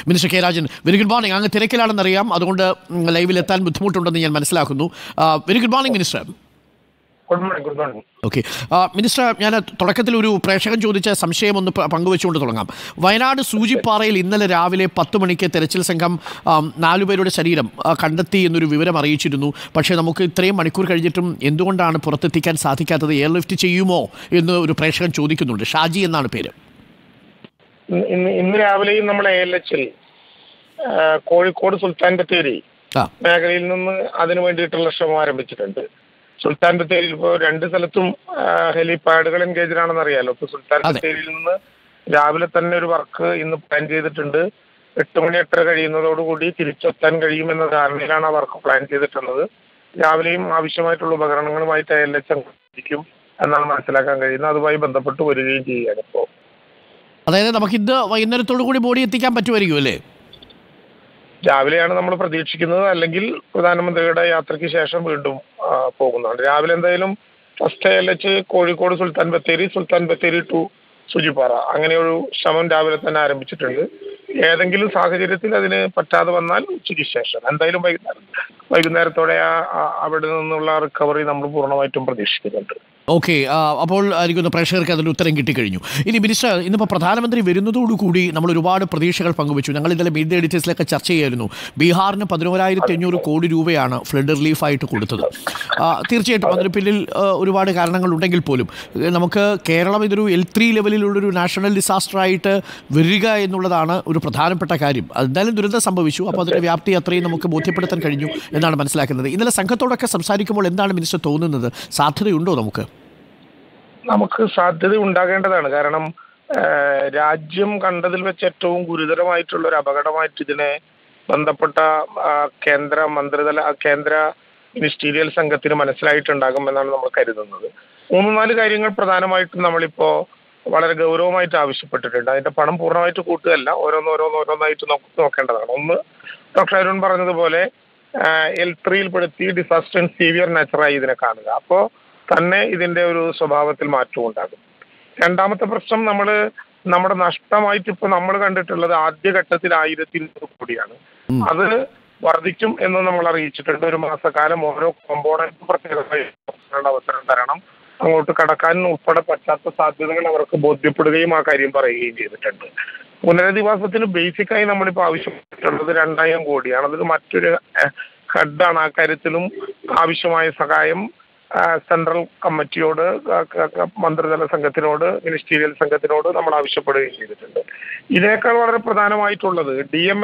Minister K Rajan, very good morning. അങ്ങ് തിരക്കിലാണെന്നറിയാം, അതുകൊണ്ട് ലൈവിൽ എത്താൻ ബുദ്ധിമുട്ടുണ്ടെന്ന് ഞാൻ മനസ്സിലാക്കുന്നു. Very good morning minister. Okay minister, ഞാൻ തുടക്കത്തിൽ ഒരു പ്രേക്ഷകൻ ചോദിച്ച സംശയം ഒന്ന് പങ്കുവെച്ചുകൊണ്ട് തുടങ്ങാം. വയനാട് സൂചിപ്പാറയിൽ ഇന്നലെ രാവിലെ 10 മണിക്ക് തെരച്ചിൽ സംഘം 4 പേരുടെ ശരീരം കണ്ടെത്തി എന്നൊരു വിവരം അറിയിച്ചിരുന്നു. പക്ഷേ നമുക്ക് ഇത്രയും മണിക്കൂർ കഴിഞ്ഞിട്ടും എന്തുകൊണ്ടാണ് പുറത്തെത്തിക്കാൻ സാധിക്കാത്തത്? എയർലിഫ്റ്റ് ചെയ്യുമോ എന്ന് ഒരു പ്രേക്ഷകൻ ചോദിക്കുന്നുണ്ട്. ഷാജി എന്നാണ് പേര്. ഇന്ന് രാവിലെയും നമ്മൾ ALHൽ കോഴിക്കോട് സുൽത്താൻ ബത്തേരി മേഖലയിൽ നിന്ന് അതിനു വേണ്ടിയിട്ടുള്ള ശ്രമം ആരംഭിച്ചിട്ടുണ്ട്. സുൽത്താൻ ബത്തേരിയിൽ ഇപ്പോൾ 2 സ്ഥലത്തും ഹെലിപാഡുകൾ എൻഗേജഡ് ആണെന്ന് അറിയാലോ. ഇപ്പൊ സുൽത്താൻ ബത്തേരിയിൽ നിന്ന് രാവിലെ തന്നെ ഒരു വർക്ക് ഇന്ന് പ്ലാൻ ചെയ്തിട്ടുണ്ട്. 8 മണി 8:30 കഴിയുന്നതോടുകൂടി തിരിച്ചെത്താൻ കഴിയുമെന്ന ധാരണയിലാണ് ആ വർക്ക് പ്ലാൻ ചെയ്തിട്ടുള്ളത്. രാവിലെയും ആവശ്യമായിട്ടുള്ള ഉപകരണങ്ങളുമായിട്ട് ALH എത്തിക്കും എന്നാണ് മനസ്സിലാക്കാൻ കഴിയുന്നത്. അതുമായി ബന്ധപ്പെട്ട് വരികയും ചെയ്യുകയാണ് ഇപ്പോൾ. അതായത് നമുക്ക് ഇന്ന് വൈകുന്നേരത്തോടു കൂടി ബോഡി എത്തിക്കാൻ പറ്റുമായിരിക്കും അല്ലേ? രാവിലെയാണ് നമ്മൾ പ്രതീക്ഷിക്കുന്നത്, അല്ലെങ്കിൽ പ്രധാനമന്ത്രിയുടെ യാത്രയ്ക്ക് ശേഷം വീണ്ടും പോകുന്നതാണ്. രാവിലെ എന്തായാലും first ALH Kozhikode Sultan Bathery to Suchippara അങ്ങനെ ഒരു ശ്രമം രാവിലെ തന്നെ ആരംഭിച്ചിട്ടുണ്ട്. ഏതെങ്കിലും സാഹചര്യത്തിൽ അതിന് പറ്റാതെ വന്നാൽ ഉച്ചയ്ക്ക് ശേഷം എന്തായാലും വൈകുന്നേരത്തോടെ അവിടെ നിന്നുള്ള റിക്കവറി നമ്മൾ പൂർണ്ണമായിട്ടും പ്രതീക്ഷിക്കുന്നുണ്ട്. ഓക്കെ, അപ്പോൾ എനിക്കൊന്ന് പ്രേക്ഷകർക്ക് അതിന് ഉത്തരം കിട്ടിക്കഴിഞ്ഞു. ഇനി മിനിസ്റ്റർ, ഇന്നിപ്പോൾ പ്രധാനമന്ത്രി വരുന്നതോടുകൂടി നമ്മൾ ഒരുപാട് പ്രതീക്ഷകൾ പങ്കുവച്ചു. ഞങ്ങൾ ഇന്നലെ മീഡിയ എഡിറ്റേഴ്സിലൊക്കെ ചർച്ച ചെയ്യായിരുന്നു. ബീഹാറിന് 11,500 കോടി രൂപയാണ് ഫ്ലഡ് റിലീഫായിട്ട് കൊടുത്തത്. തീർച്ചയായിട്ടും അതിന് പിന്നിൽ ഒരുപാട് കാരണങ്ങളുണ്ടെങ്കിൽ പോലും നമുക്ക് കേരളം ഇതൊരു L3 ലെവലിലുള്ളൊരു നാഷണൽ ഡിസാസ്റ്ററായിട്ട് വരിക എന്നുള്ളതാണ് ഒരു പ്രധാനപ്പെട്ട കാര്യം. എന്തായാലും ദുരന്തം സംഭവിച്ചു, അപ്പോൾ അതിൻ്റെ വ്യാപ്തി അത്രയും നമുക്ക് ബോധ്യപ്പെടുത്താൻ കഴിഞ്ഞു എന്നാണ് മനസ്സിലാക്കുന്നത്. ഇന്നലെ സംഘത്തോടൊക്കെ സംസാരിക്കുമ്പോൾ എന്താണ് മിനിസ്റ്റർ തോന്നുന്നത്? സാധ്യതയുണ്ടോ? നമുക്ക് സാധ്യത ഉണ്ടാകേണ്ടതാണ്. കാരണം രാജ്യം കണ്ടതിൽ വെച്ച് ഏറ്റവും ഗുരുതരമായിട്ടുള്ള ഒരു അപകടമായിട്ട് ഇതിനെ ബന്ധപ്പെട്ട കേന്ദ്ര മിനിസ്റ്റീരിയൽ സംഘത്തിന് മനസ്സിലായിട്ടുണ്ടാകും എന്നാണ് നമ്മൾ കരുതുന്നത്. 3-4 കാര്യങ്ങൾ പ്രധാനമായിട്ടും നമ്മളിപ്പോ വളരെ ഗൗരവമായിട്ട് ആവശ്യപ്പെട്ടിട്ടുണ്ട്. അതിന്റെ പണം പൂർണ്ണമായിട്ട് കൂട്ടുകയല്ല, ഓരോന്നായിട്ട് നോക്കേണ്ടതാണ്. ഒന്ന്, ഡോക്ടർ അരുൺ പറഞ്ഞതുപോലെ L3യിൽ പെടുത്തി ഡിസാസ്റ്റർ ആൻഡ് സീവിയർ നേച്ചറായി ഇതിനെ കാണുക. അപ്പോൾ തന്നെ ഇതിന്റെ ഒരു സ്വഭാവത്തിൽ മാറ്റം ഉണ്ടാകും. രണ്ടാമത്തെ പ്രശ്നം, നമ്മുടെ നഷ്ടമായിട്ട് ഇപ്പൊ നമ്മൾ കണ്ടിട്ടുള്ളത് ആദ്യഘട്ടത്തിൽ 1,200 കോടിയാണ്. അത് വർദ്ധിക്കും എന്ന് നമ്മൾ അറിയിച്ചിട്ടുണ്ട്. ഒരു മാസക്കാലം ഓരോ കോമ്പോണന്റും പ്രത്യേകമായി അവസരം തരണം, അങ്ങോട്ട് കടക്കാൻ ഉൾപ്പെടെ പറ്റാത്ത സാധ്യതകൾ അവർക്ക് ബോധ്യപ്പെടുകയും ആ കാര്യം പറയുകയും ചെയ്തിട്ടുണ്ട്. പുനരധിവാസത്തിന് ബേസിക്കായി നമ്മളിപ്പോൾ ആവശ്യപ്പെട്ടിട്ടുള്ളത് 2,000 കോടിയാണ്. അതിൽ മറ്റൊരു ഹെഡാണ്. ആ കാര്യത്തിലും ആവശ്യമായ സഹായം സെൻട്രൽ കമ്മിറ്റിയോട്, മന്ത്രിതല സംഘത്തിനോട്, മിനിസ്റ്റീരിയൽ സംഘത്തിനോട് നമ്മൾ ആവശ്യപ്പെടുകയും ചെയ്തിട്ടുണ്ട്. ഇതിനേക്കാൾ വളരെ പ്രധാനമായിട്ടുള്ളത് DM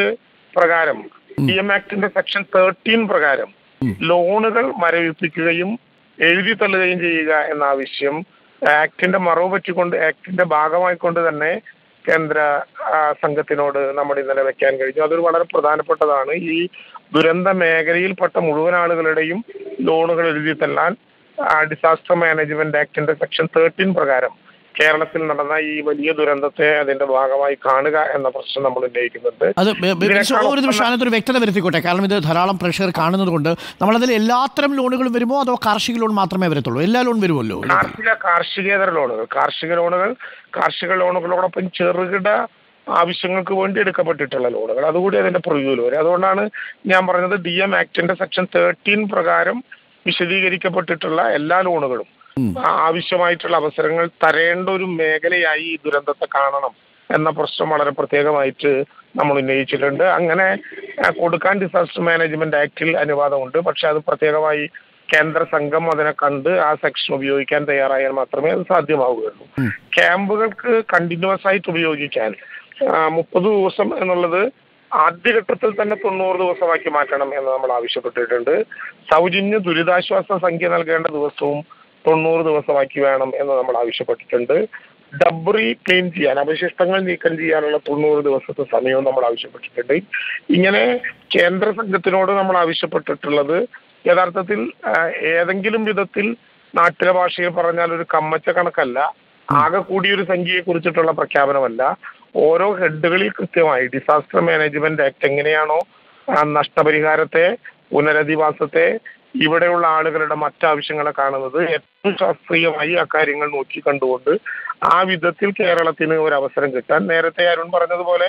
ആക്ടിന്റെ സെക്ഷൻ 13 പ്രകാരം ലോണുകൾ മരവിപ്പിക്കുകയും എഴുതി തള്ളുകയും ചെയ്യുക എന്ന ആവശ്യം ആക്ടിന്റെ മറവ് പറ്റിക്കൊണ്ട്, ആക്ടിന്റെ ഭാഗമായിക്കൊണ്ട് തന്നെ കേന്ദ്ര സംഘത്തിനോട് നമ്മൾ ഇന്നലെ വെക്കാൻ കഴിഞ്ഞു. അതൊരു വളരെ പ്രധാനപ്പെട്ടതാണ്. ഈ ദുരന്ത മേഖലയിൽപ്പെട്ട മുഴുവൻ ആളുകളുടെയും ലോണുകൾ എഴുതി തള്ളാൻ ഡിസാസ്റ്റർ മാനേജ്മെന്റ് ആക്ടിന്റെ സെക്ഷൻ 13 പ്രകാരം കേരളത്തിൽ നടന്ന ഈ വലിയ ദുരന്തത്തെ അതിന്റെ ഭാഗമായി കാണുക എന്ന പ്രശ്നം നമ്മൾ ഉന്നയിക്കുന്നുണ്ട്. ഒരു നിമിഷം ഒരു വ്യക്തത വരുത്തിക്കോട്ടെ, കാരണം ഇത് ധാരാളം പ്രേക്ഷകർ കാണുന്നത് കൊണ്ട്. നമ്മളതിൽ എല്ലാത്തരം ലോണുകളും വരുമോ അതോ കാർഷിക ലോൺ മാത്രമേ വരത്തുള്ളൂ? എല്ലാ ലോൺ വരുമല്ലോ? കാർഷികേതര ലോണുകൾ, കാർഷിക ലോണുകളോടൊപ്പം ചെറുകിട ആവശ്യങ്ങൾക്ക് വേണ്ടി എടുക്കപ്പെട്ടിട്ടുള്ള ലോണുകൾ, അതുകൂടി അതിന്റെ പ്രിവ്യൂല് വരും. അതുകൊണ്ടാണ് ഞാൻ പറഞ്ഞത് DM ആക്ടിന്റെ സെക്ഷൻ 13 പ്രകാരം വിശദീകരിക്കപ്പെട്ടിട്ടുള്ള എല്ലാ ലോണുകളും ആവശ്യമായിട്ടുള്ള അവസരങ്ങൾ തരേണ്ട ഒരു മേഖലയായി ഈ ദുരന്തത്തെ കാണണം എന്ന പ്രശ്നം വളരെ പ്രത്യേകമായിട്ട് നമ്മൾ ഉന്നയിച്ചിട്ടുണ്ട്. അങ്ങനെ കൊടുക്കാൻ ഡിസാസ്റ്റർ മാനേജ്മെന്റ് ആക്ടിൽ അനുവാദമുണ്ട്. പക്ഷെ അത് പ്രത്യേകമായി കേന്ദ്ര സംഘം അതിനെ കണ്ട് ആ സെക്ഷൻ ഉപയോഗിക്കാൻ തയ്യാറായാൽ മാത്രമേ അത് സാധ്യമാവുകയുള്ളൂ. ക്യാമ്പുകൾക്ക് കണ്ടിന്യൂസ് ആയിട്ട് ഉപയോഗിക്കാൻ 30 ദിവസം എന്നുള്ളത് ആദ്യഘട്ടത്തിൽ തന്നെ 90 ദിവസമാക്കി മാറ്റണം എന്ന് നമ്മൾ ആവശ്യപ്പെട്ടിട്ടുണ്ട്. സൗജന്യ ദുരിതാശ്വാസ സംഖ്യ നൽകേണ്ട ദിവസവും 90 ദിവസമാക്കി വേണം എന്ന് നമ്മൾ ആവശ്യപ്പെട്ടിട്ടുണ്ട്. ഡബ്രി ക്ലീൻ ചെയ്യാൻ, അവശിഷ്ടങ്ങൾ നീക്കം ചെയ്യാനുള്ള 90 ദിവസത്തെ സമയവും നമ്മൾ ആവശ്യപ്പെട്ടിട്ടുണ്ട്. ഇങ്ങനെ കേന്ദ്ര സംഘത്തിനോട് നമ്മൾ ആവശ്യപ്പെട്ടിട്ടുള്ളത് യഥാർത്ഥത്തിൽ ഏതെങ്കിലും വിധത്തിൽ നാട്ടിലെ ഭാഷയിൽ പറഞ്ഞാൽ ഒരു കമ്മച്ച കണക്കല്ല, ആകെ കൂടിയൊരു സംഖ്യയെ കുറിച്ചിട്ടുള്ള പ്രഖ്യാപനമല്ല. ഓരോ ഹെഡുകളിൽ കൃത്യമായി ഡിസാസ്റ്റർ മാനേജ്മെന്റ് ആക്ട് എങ്ങനെയാണോ നഷ്ടപരിഹാരത്തെ, പുനരധിവാസത്തെ, ഇവിടെയുള്ള ആളുകളുടെ മറ്റാവശ്യങ്ങളെ കാണുന്നത്, ഏറ്റവും ശാസ്ത്രീയമായി ആ കാര്യങ്ങൾ നോക്കി കണ്ടുകൊണ്ട് ആ വിധത്തിൽ കേരളത്തിന് ഒരു അവസരം കിട്ടാൻ, നേരത്തെ അരുൺ പറഞ്ഞതുപോലെ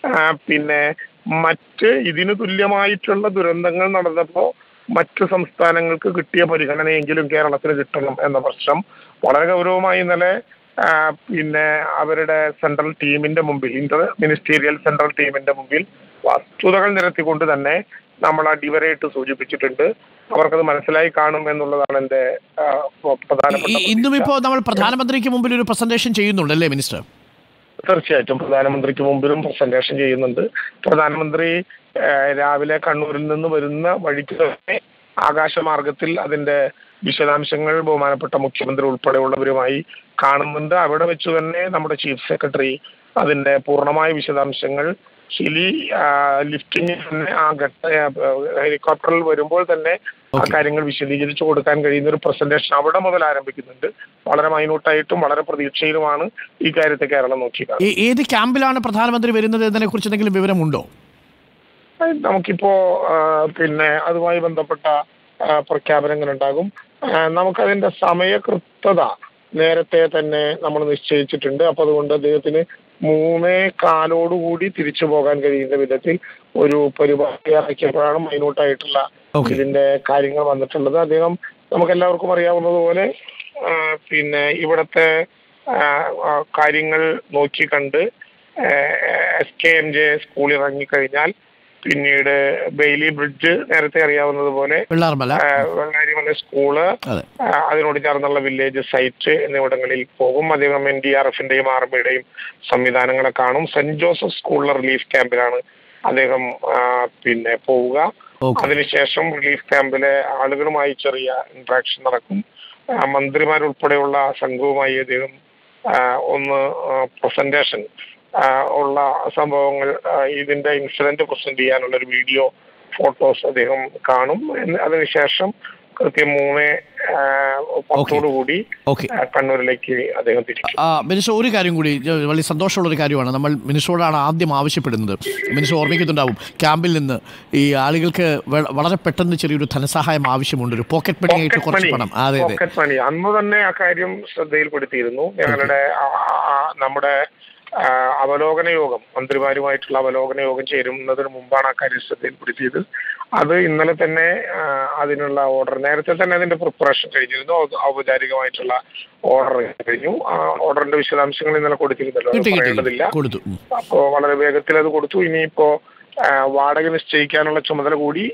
പിന്നെ മറ്റ് ഇതിന് തുല്യമായിട്ടുള്ള ദുരന്തങ്ങൾ നടന്നപ്പോൾ മറ്റ് സംസ്ഥാനങ്ങൾക്ക് കിട്ടിയ പരിഗണനയെങ്കിലും കേരളത്തിന് കിട്ടണം എന്ന പ്രശ്നം വളരെ ഗൗരവമായി ഇന്നലെ പിന്നെ അവരുടെ സെൻട്രൽ ടീമിന്റെ മുമ്പിൽ, ഇന്റർ മിനിസ്റ്റീരിയൽ സെൻട്രൽ ടീമിന്റെ മുമ്പിൽ വസ്തുതകൾ നിരത്തിക്കൊണ്ട് തന്നെ നമ്മൾ അടിവരയിട്ട് സൂചിപ്പിച്ചിട്ടുണ്ട്. അവർക്കത് മനസ്സിലായി കാണും എന്നുള്ളതാണ് എന്റെ പ്രധാനപ്പെട്ട. ഇന്നും ഇപ്പോൾ നമ്മൾ പ്രധാനമന്ത്രിക്ക് മുമ്പിൽ ഒരു പ്രസന്റേഷൻ ചെയ്യുന്നുണ്ടല്ലേ മിനിസ്റ്റർ? തീർച്ചയായിട്ടും പ്രധാനമന്ത്രിക്ക് മുമ്പിലും പ്രസന്റേഷൻ ചെയ്യുന്നുണ്ട്. പ്രധാനമന്ത്രി രാവിലെ കണ്ണൂരിൽ നിന്ന് വരുന്ന വഴിക്ക് തന്നെ ആകാശമാർഗത്തിൽ അതിന്റെ വിശദാംശങ്ങൾ ബഹുമാനപ്പെട്ട മുഖ്യമന്ത്രി ഉൾപ്പെടെയുള്ളവരുമായി കാണുന്നുണ്ട്. അവിടെ വെച്ച് തന്നെ നമ്മുടെ ചീഫ് സെക്രട്ടറി അതിന്റെ പൂർണ്ണമായ വിശദാംശങ്ങൾ ലിഫ്റ്റിംഗ് തന്നെ ഹെലികോപ്റ്ററിൽ വരുമ്പോൾ തന്നെ ആ കാര്യങ്ങൾ വിശദീകരിച്ചു കൊടുക്കാൻ കഴിയുന്ന ഒരു പ്രസന്റേഷൻ അവിടെ മുതൽ ആരംഭിക്കുന്നുണ്ട്. വളരെ മൈന്യൂട്ടായിട്ടും വളരെ പ്രതീക്ഷയിലുമാണ് ഈ കാര്യത്തെ കേരളം നോക്കിയത്. ഏത് ക്യാമ്പിലാണ് പ്രധാനമന്ത്രി വരുന്നത് എന്നതിനെ കുറിച്ച് എന്തെങ്കിലും വിവരമുണ്ടോ? നമുക്കിപ്പോ പിന്നെ അതുമായി ബന്ധപ്പെട്ട പ്രഖ്യാപനങ്ങൾ ഉണ്ടാകും. നമുക്കതിന്റെ സമയകൃത്യത നേരത്തെ തന്നെ നമ്മൾ നിശ്ചയിച്ചിട്ടുണ്ട്. അപ്പൊ അതുകൊണ്ട് അദ്ദേഹത്തിന് 3:15 തിരിച്ചു പോകാൻ കഴിയുന്ന വിധത്തിൽ ഒരു പരിപാടി ഇറക്കിയപ്പോഴാണ് മൈന്യൂട്ടായിട്ടുള്ള ഇതിന്റെ കാര്യങ്ങൾ വന്നിട്ടുള്ളത്. അദ്ദേഹം നമുക്കെല്ലാവർക്കും അറിയാവുന്നതുപോലെ പിന്നെ ഇവിടത്തെ കാര്യങ്ങൾ നോക്കിക്കണ്ട് SKMJ സ്കൂളിൽ ഇറങ്ങിക്കഴിഞ്ഞാൽ പിന്നീട് ബെയിലി ബ്രിഡ്ജ് നേരത്തെ അറിയാവുന്നതുപോലെ വെള്ളാരിമല സ്കൂള്, അതിനോട് ചേർന്നുള്ള വില്ലേജ് സൈറ്റ് എന്നിവിടങ്ങളിൽ പോകും. അദ്ദേഹം NDRFന്റെയും ആർമിയുടെയും സംവിധാനങ്ങളെ കാണും. സെന്റ് ജോസഫ് സ്കൂളിലെ റിലീഫ് ക്യാമ്പിലാണ് അദ്ദേഹം പിന്നെ പോവുക. അതിനുശേഷം റിലീഫ് ക്യാമ്പിലെ ആളുകളുമായി ചെറിയ ഇന്ററാക്ഷൻ നടക്കും. മന്ത്രിമാരുൾപ്പെടെയുള്ള സംഘവുമായി അദ്ദേഹം ഒന്ന് പ്രസന്റേഷൻ ഉള്ള സംഭവങ്ങൾ, ഇതിന്റെ ഇൻസിഡന്റ് പ്രസന്റ് ചെയ്യാനുള്ള ഒരു വീഡിയോ ഫോട്ടോസ് അദ്ദേഹം കാണും. അതിനുശേഷം കൃത്യം 3:10 കണ്ണൂരിലേക്ക് അദ്ദേഹം തിരിക്കും. മിനിസ്റ്റർ, ഒരു കാര്യം കൂടി വളരെ സന്തോഷമുള്ളൊരു കാര്യമാണ്. നമ്മൾ മിനിസ്റ്ററോടാണ് ആദ്യം ആവശ്യപ്പെടുന്നത്. മിനിസ്റ്റർ ഓർമ്മിക്കുന്നുണ്ടാവും, ക്യാമ്പിൽ നിന്ന് ഈ ആളുകൾക്ക് വളരെ പെട്ടെന്ന് ചെറിയൊരു ധനസഹായം ആവശ്യമുണ്ട്, ഒരു പോക്കറ്റ് മണി ആയിട്ട് കുറച്ച് പണം. അതെ, പോക്കറ്റ് മണി അന്ന് തന്നെ ആ കാര്യം ശ്രദ്ധയിൽപ്പെടുത്തിയിരുന്നു. നമ്മുടെ അവലോകന യോഗം, മന്ത്രിമാരുമായിട്ടുള്ള അവലോകന യോഗം ചേരുന്നതിന് മുമ്പാണ് ആ കാര്യം ശ്രദ്ധയിൽപ്പെടുത്തിയത്. അത് ഇന്നലെ തന്നെ അതിനുള്ള ഓർഡർ, നേരത്തെ തന്നെ അതിന്റെ പ്രിപ്പറേഷൻ കഴിഞ്ഞിരുന്നു. ഔപചാരികമായിട്ടുള്ള ഓർഡർ കഴിഞ്ഞു. ആ ഓർഡറിന്റെ വിശദാംശങ്ങൾ ഇന്നലെ കൊടുത്തിരുന്നല്ലോ, പറയേണ്ടതില്ല. അപ്പോ വളരെ വേഗത്തിൽ അത് കൊടുത്തു. ഇനിയിപ്പോ വാടക നിശ്ചയിക്കാനുള്ള ചുമതല കൂടി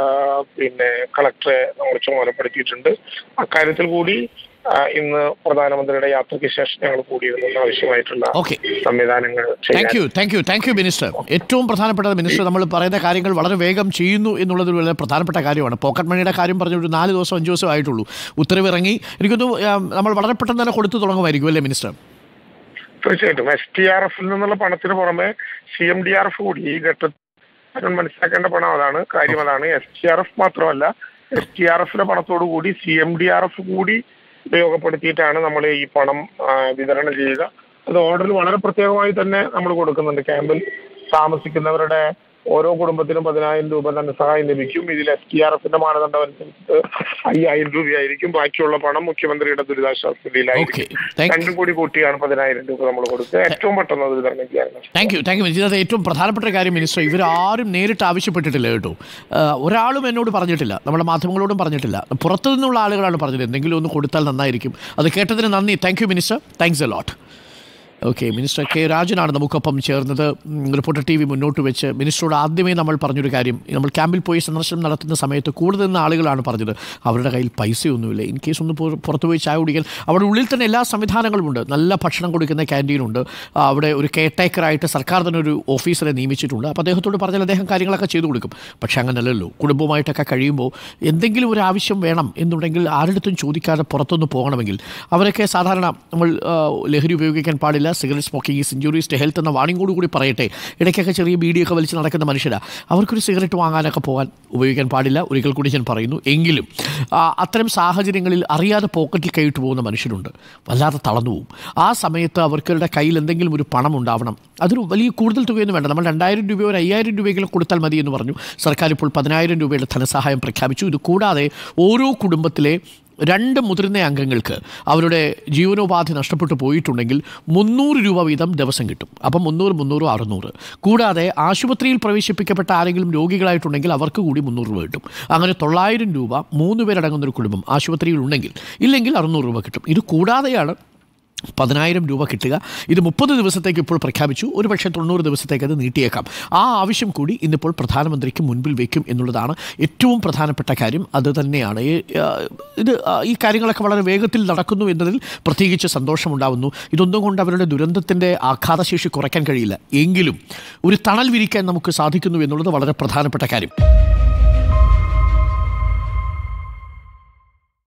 പിന്നെ കളക്ടറെ നമ്മൾ ചുമതലപ്പെടുത്തിയിട്ടുണ്ട്. അക്കാര്യത്തിൽ കൂടി ഇന്ന് പ്രധാനമന്ത്രിയുടെ യാത്രയ്ക്ക് ശേഷം ഞങ്ങൾ കൂടിയിരുന്ന ആവശ്യമായിട്ടുള്ള സംവിധാനങ്ങൾ. Thank you minister. ഏറ്റവും പ്രധാനപ്പെട്ട മിനിസ്റ്റർ, നമ്മൾ പറയുന്ന കാര്യങ്ങൾ വളരെ വേഗം ചെയ്യുന്നു എന്നുള്ളത് വളരെ പ്രധാനപ്പെട്ട കാര്യമാണ്. പോക്കറ്റ് മണിയുടെ കാര്യം പറഞ്ഞ ഒരു 4 ദിവസം 5 ദിവസം ആയിട്ടുള്ളൂ. ഉത്തരവിറങ്ങി. എനിക്കൊന്ന് നമ്മൾ വളരെ പെട്ടെന്ന് തന്നെ കൊടുത്തു തുടങ്ങുമായിരിക്കും അല്ലേ മിനിസ്റ്റർ? തീർച്ചയായിട്ടും. STRFൽ നിന്നുള്ള പണത്തിന് പുറമെ CMDRF കൂടി ഈ ഘട്ടത്തിൽ മനസ്സിലാക്കേണ്ട പണം അതാണ്, കാര്യം അതാണ്. STRF മാത്രമല്ല, STRFിലെ പണത്തോടു കൂടി CMDRF കൂടി ഉപയോഗപ്പെടുത്തിയിട്ടാണ് നമ്മൾ ഈ പണം വിതരണം ചെയ്യുക. അത് ഓർഡറിൽ വളരെ പ്രത്യേകമായി തന്നെ നമ്മൾ കൊടുക്കുന്നുണ്ട്. ക്യാമ്പിൽ താമസിക്കുന്നവരുടെ ഓരോ കുടുംബത്തിനും 10,000 രൂപ ധനസഹായം ലഭിക്കും. ഇതിൽ STRFന്റെ മാനദണ്ഡം അനുസരിച്ച് 5,000 രൂപയായിരിക്കും. ബാക്കിയുള്ള പണം മുഖ്യമന്ത്രിയുടെ ദുരിതാശ്വാസ നിധിയിലായിരിക്കും. രണ്ടും കൂടി കൂട്ടിയാണ് 10,000 രൂപ നമ്മൾ കൊടുക്കുക. ഏറ്റവും പെട്ടെന്ന് അത് വിതരണം ചെയ്യാറുണ്ട്. Thank you. ഏറ്റവും പ്രധാനപ്പെട്ട കാര്യം മിനിസ്റ്റർ, ഇവരാരും നേരിട്ട് ആവശ്യപ്പെട്ടിട്ടില്ല കേട്ടോ. ഒരാളും എന്നോട് പറഞ്ഞിട്ടില്ല, നമ്മുടെ മാധ്യമങ്ങളോടും പറഞ്ഞിട്ടില്ല. പുറത്തു നിന്നുള്ള ആളുകളാണ് പറഞ്ഞത് എന്തെങ്കിലും ഒന്ന് കൊടുത്താൽ നന്നായിരിക്കും. അത് കേട്ടതിന് നന്ദി. Thank you minister. Thanks a lot. Minister K രാജനാണ് നമുക്കൊപ്പം ചേർന്നത്. റിപ്പോർട്ടർ TV മുന്നോട്ട് വെച്ച് മിനിസ്റ്ററോട് ആദ്യമേ നമ്മൾ പറഞ്ഞൊരു കാര്യം, നമ്മൾ ക്യാമ്പിൽ പോയി സന്ദർശനം നടത്തുന്ന സമയത്ത് കൂടുതൽ നിന്ന് ആളുകളാണ് പറഞ്ഞത് അവരുടെ കയ്യിൽ പൈസയൊന്നുമില്ല. ഇൻ കേസ് ഒന്ന് പുറത്തു പോയി ചായ കുടിക്കാൻ അവിടെ ഉള്ളിൽ തന്നെ എല്ലാ സംവിധാനങ്ങളുമുണ്ട്. നല്ല ഭക്ഷണം കൊടുക്കുന്ന ക്യാൻറ്റീനുണ്ട്. അവിടെ ഒരു കെയർടേക്കറായിട്ട് സർക്കാർ തന്നെ ഒരു ഓഫീസറെ നിയമിച്ചിട്ടുണ്ട്. അപ്പോൾ അദ്ദേഹത്തോട് പറഞ്ഞാൽ അദ്ദേഹം കാര്യങ്ങളൊക്കെ ചെയ്തു കൊടുക്കും. പക്ഷേ അങ്ങനല്ലല്ലോ. കുടുംബമായിട്ടൊക്കെ കഴിയുമ്പോൾ എന്തെങ്കിലും ഒരു ആവശ്യം വേണം എന്നുണ്ടെങ്കിൽ ആരുടെടുത്തും ചോദിക്കാതെ പുറത്തൊന്ന് പോകണമെങ്കിൽ അവരൊക്കെ സാധാരണ നമ്മൾ ലഹരി ഉപയോഗിക്കാൻ പാടില്ല, cigarette smoking is injuries to health എന്ന വാണിംഗ് കൂടി പറയട്ടെ. ഇടയ്ക്കൊക്കെ ചെറിയ ബീഡിയൊക്കെ വലിച്ച് നടക്കുന്ന മനുഷ്യരാണ്. അവർക്കൊരു സിഗരറ്റ് വാങ്ങാനൊക്കെ ഉപയോഗിക്കാൻ പാടില്ല. ഒരിക്കൽ കൂടി ഞാൻ പറയുന്നു. എങ്കിലും അത്തരം സാഹചര്യങ്ങളിൽ അറിയാതെ പോക്കറ്റിൽ കൈയിട്ട് പോകുന്ന മനുഷ്യരുണ്ട്. വല്ലാതെ തളർന്നു പോകും. ആ സമയത്ത് അവർക്കരുടെ കയ്യിൽ എന്തെങ്കിലും ഒരു പണം ഉണ്ടാവണം. അതൊരു വലിയ കൂടുതൽ തുകയൊന്നും വേണ്ട. നമ്മൾ 2,000 രൂപയോ 5,000 രൂപയെങ്കിലും കൊടുത്താൽ മതി എന്ന് പറഞ്ഞു. സർക്കാർ ഇപ്പോൾ 10,000 രൂപയുടെ ധനസഹായം പ്രഖ്യാപിച്ചു. ഇത് കൂടാതെ ഓരോ കുടുംബത്തിലെ 2 മുതിർന്ന അംഗങ്ങൾക്ക് അവരുടെ ജീവനോപാധി നഷ്ടപ്പെട്ടു പോയിട്ടുണ്ടെങ്കിൽ 300 രൂപ വീതം ദിവസം കിട്ടും. അപ്പം 300, 300, 600. കൂടാതെ ആശുപത്രിയിൽ പ്രവേശിപ്പിക്കപ്പെട്ട ആരെങ്കിലും രോഗികളായിട്ടുണ്ടെങ്കിൽ അവർക്ക് കൂടി 300 രൂപ കിട്ടും. അങ്ങനെ 900 രൂപ 3 പേരടങ്ങുന്നൊരു കുടുംബം ആശുപത്രിയിൽ ഉണ്ടെങ്കിൽ, ഇല്ലെങ്കിൽ 600 രൂപ കിട്ടും. ഇത് കൂടാതെയാണ് 10,000 രൂപ കിട്ടുക. ഇത് 30 ദിവസത്തേക്ക് ഇപ്പോൾ പ്രഖ്യാപിച്ചു. ഒരു പക്ഷേ 90 ദിവസത്തേക്ക് അത് നീട്ടിയേക്കാം. ആ ആവശ്യം കൂടി ഇന്നിപ്പോൾ പ്രധാനമന്ത്രിക്ക് മുൻപിൽ വയ്ക്കും എന്നുള്ളതാണ് ഏറ്റവും പ്രധാനപ്പെട്ട കാര്യം. അത് തന്നെയാണ് ഈ കാര്യങ്ങളൊക്കെ വളരെ വേഗത്തിൽ നടക്കുന്നു എന്നതിൽ പ്രത്യേകിച്ച് സന്തോഷമുണ്ടാകുന്നു. ഇതൊന്നും കൊണ്ട് അവരുടെ ദുരന്തത്തിൻ്റെ ആഘാതശേഷി കുറയ്ക്കാൻ കഴിയില്ല, എങ്കിലും ഒരു തണൽ വിരിക്കാൻ നമുക്ക് സാധിക്കുന്നു എന്നുള്ളത് വളരെ പ്രധാനപ്പെട്ട കാര്യം.